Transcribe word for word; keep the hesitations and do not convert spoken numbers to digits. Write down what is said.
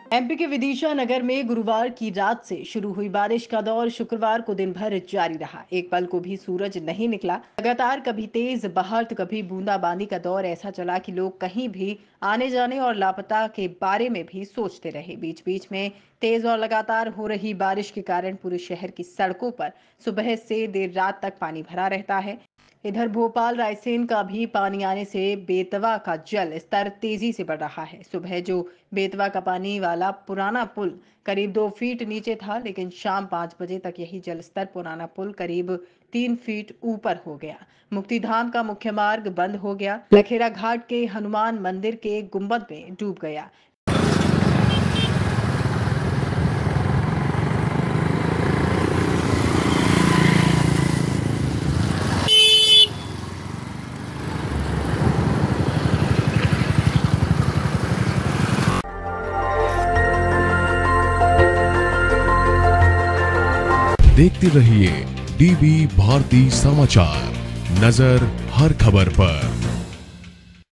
MP के विदिशा नगर में गुरुवार की रात से शुरू हुई बारिश का दौर शुक्रवार को दिन भर जारी रहा। एक पल को भी सूरज नहीं निकला। लगातार कभी तेज बहार तो कभी बूंदाबांदी का दौर ऐसा चला कि लोग कहीं भी आने जाने और लापता के बारे में भी सोचते रहे। बीच बीच में तेज और लगातार हो रही बारिश के कारण पूरे शहर की सड़कों पर सुबह से देर रात तक पानी भरा रहता है। इधर भोपाल रायसेन का भी पानी आने से बेतवा का जल स्तर तेजी से बढ़ रहा है। सुबह जो बेतवा का पानी वाला पुराना पुल करीब दो फीट नीचे था, लेकिन शाम पाँच बजे तक यही जल स्तर पुराना पुल करीब तीन फीट ऊपर हो गया। मुक्तिधाम का मुख्य मार्ग बंद हो गया। लखेरा घाट के हनुमान मंदिर के गुंबद में डूब गया। देखते रहिए डीबी भारती समाचार, नजर हर खबर पर।